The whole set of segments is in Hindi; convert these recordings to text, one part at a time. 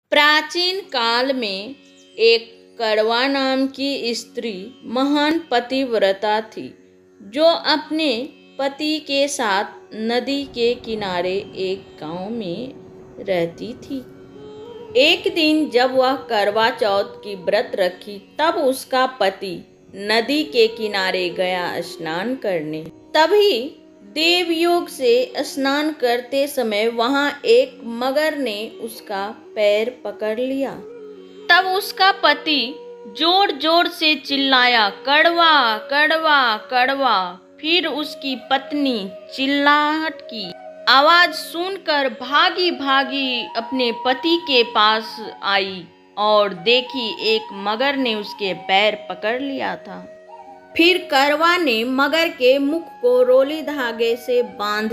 प्राचीन काल में एक कड़वा नाम की स्त्री महान पतिव्रता थी, जो अपने पति के साथ नदी के किनारे एक गांव में रहती थी। एक दिन जब वह करवा चौथ की व्रत रखी, तब उसका पति नदी के किनारे गया स्नान करने। तभी देवयोग से स्नान करते समय वहां एक मगर ने उसका पैर पकड़ लिया। तब उसका पति जोर जोर से चिल्लाया, कड़वा कड़वा कड़वा। फिर उसकी पत्नी चिल्लाहट की आवाज सुनकर भागी भागी अपने पति के पास आई और देखी एक मगर ने उसके पैर पकड़ लिया था। फिर करवा ने मगर के मुख को रोली धागे से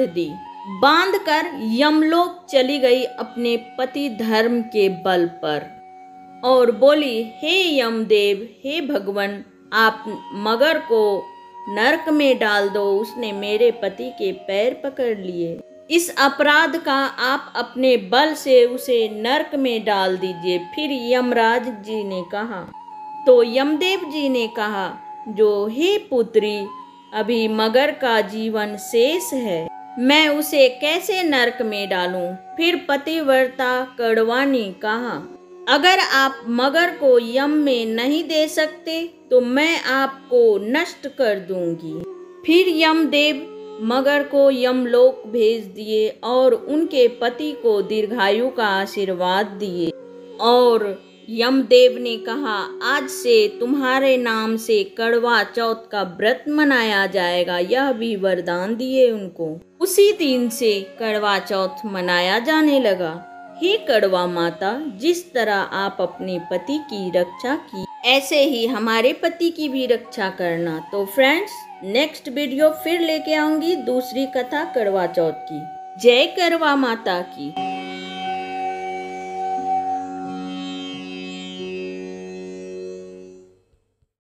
बांधकर यमलोक चली गई अपने पति धर्म के बल पर और बोली, हे यमदेव, हे भगवान, आप मगर को नरक में डाल दो, उसने मेरे पति के पैर पकड़ लिए। इस अपराध का आप अपने बल से उसे नरक में डाल दीजिए। फिर यमराज जी ने कहा, तो यमदेव जी ने कहा, हे पुत्री, अभी मगर का जीवन शेष है, मैं उसे कैसे नरक में डालूं? फिर पतिव्रता कड़वा ने कहा, अगर आप मगर को यम में नहीं दे सकते तो मैं आपको नष्ट कर दूंगी। फिर यमदेव मगर को यमलोक भेज दिए और उनके पति को दीर्घायु का आशीर्वाद दिए। और यमदेव ने कहा, आज से तुम्हारे नाम से कड़वा चौथ का व्रत मनाया जाएगा। यह भी वरदान दिए उनको। उसी दिन से कड़वा चौथ मनाया जाने लगा। हे कड़वा माता, जिस तरह आप अपने पति की रक्षा की, ऐसे ही हमारे पति की भी रक्षा करना। तो फ्रेंड्स, नेक्स्ट वीडियो फिर लेके आऊंगी दूसरी कथा कड़वा चौथ की। जय करवा माता की।